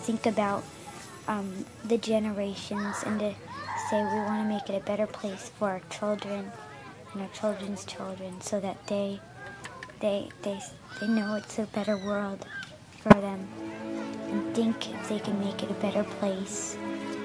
think about the generations and to say we want to make it a better place for our children and our children's children, so that they know it's a better world for them and think if they can make it a better place.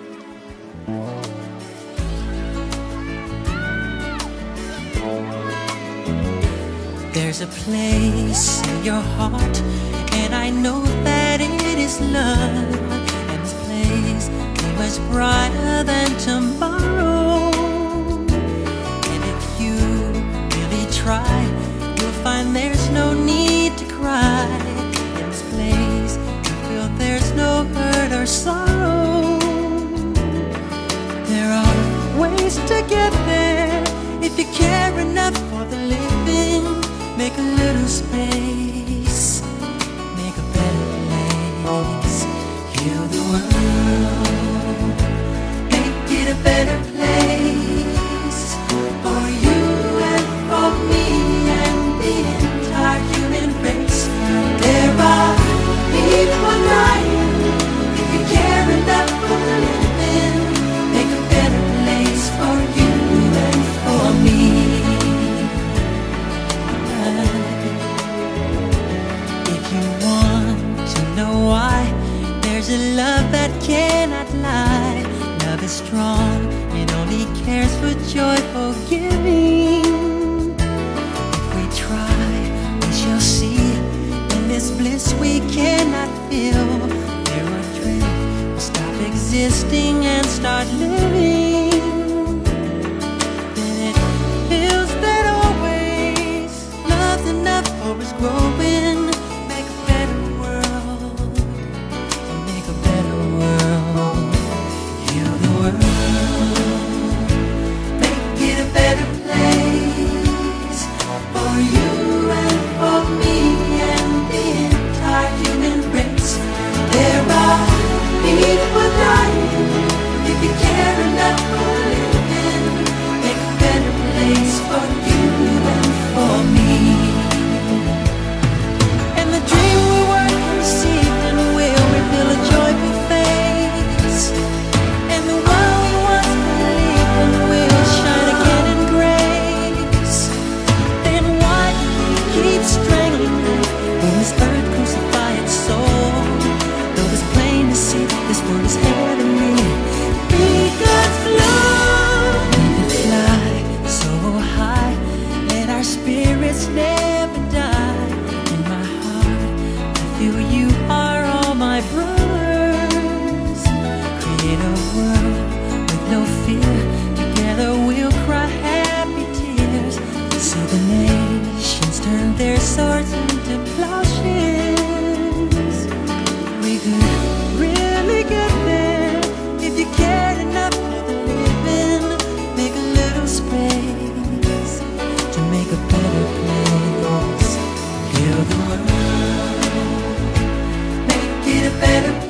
There's a place in your heart, and I know that it is love. And this place is much brighter than tomorrow. And if you really try, you'll find there's no need to cry. In this place, you feel there's no hurt or sorrow. There are ways to get there if you care enough for the living. Make a little space, make a better place. Heal the world, make it a better place for you and for me and the entire human race. There are people dying. If you care enough for the living, make a better place for you and for me. If you want to know why, there's a love that cannot lie. Love is strong, it only cares for joyful giving. If we try, we shall see. In this bliss we cannot feel, there are dreams will stop existing and start living. Then it feels that always love's enough for us growing. Make a better world, make a better world. Heal the world, make it a better place for you and for me and the entire human race. There are people dying. If you care enough for living, make a better place for you and for me. And the dream we work received and will reveal a joyful face. And the one we once believed in will shine again in grace. Then why keep strangling me when this earth crucify its soul? Though it's plain to see this world is heavenly, be God's love. Let it fly so high, let our spirits never die. In my heart, I feel you are all my brothers. Create a world with no fear. Together we'll cry happy tears. See the nations turn their swords into plowshares. We could really get there if you cared enough for the living. Make a little space to make a better place. Heal the world, make it a better place